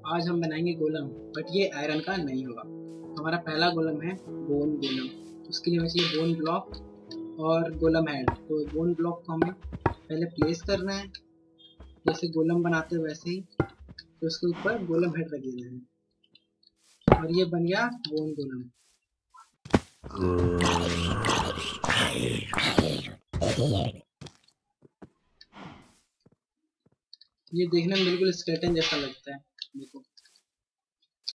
आज हम बनाएंगे गोलम, बट ये आयरन का नहीं होगा। हमारा पहला गोलम है बोन गोलम। उसके लिए हमें चाहिए बोन ब्लॉक और गोलम हेड। तो बोन ब्लॉक को हमें पहले प्लेस करना है, जैसे गोलम बनाते हैं वैसे ही। तो उसके ऊपर गोलम हेड रख देना है और ये बन गया बोन गोलम। ये देखने में बिल्कुल स्केलेटन जैसा लगता है, देखो।